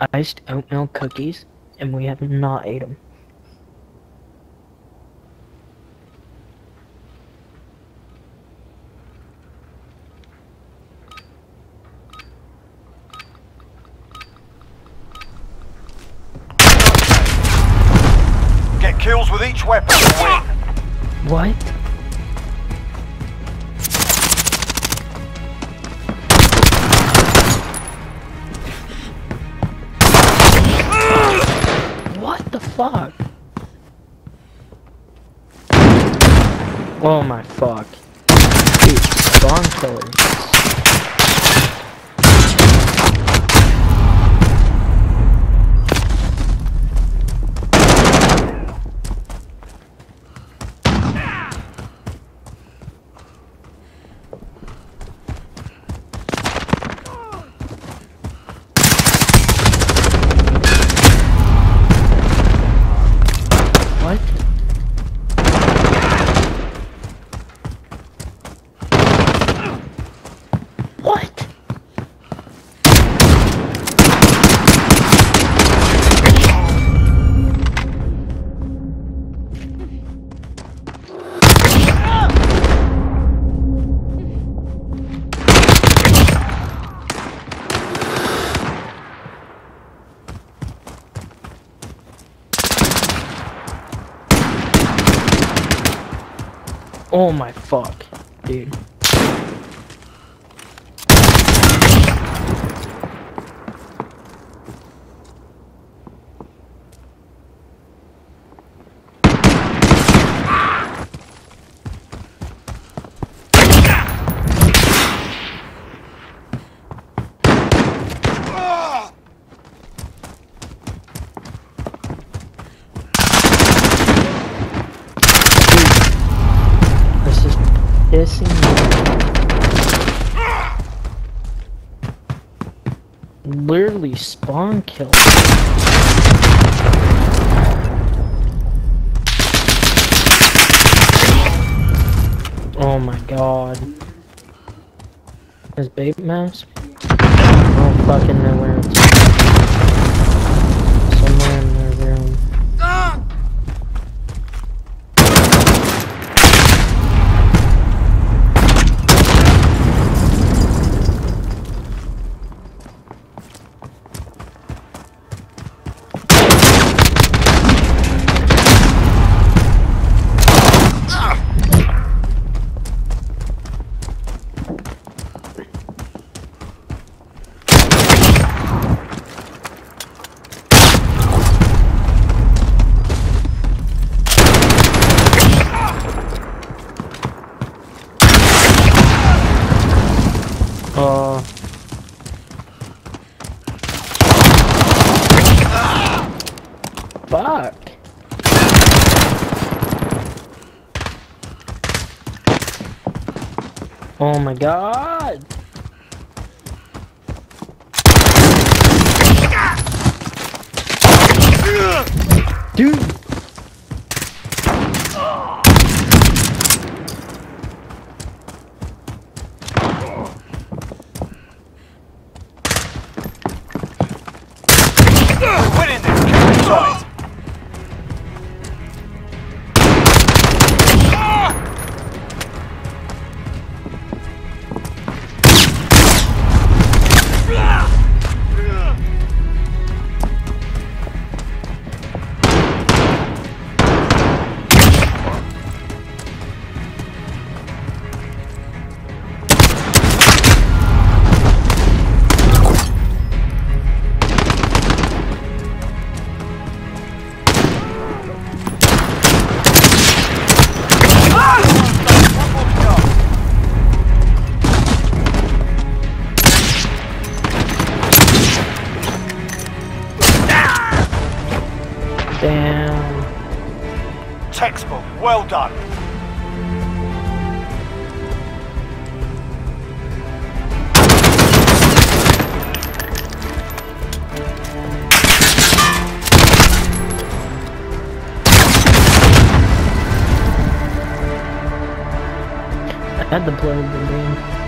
iced oatmeal cookies, and we have not ate them. Get kills with each weapon to win. What? What the fuck? Oh my fuck. Dude, spawn killer. What? Oh my fuck, dude. Pissing me. Literally spawn kill. Oh my god. His babe mask? I don't fucking know where it's at. Somewhere in their room. Fuck. Oh my god. Dude. Winning this, keep it tight. Damn. Textbook, well done. I had to play the game.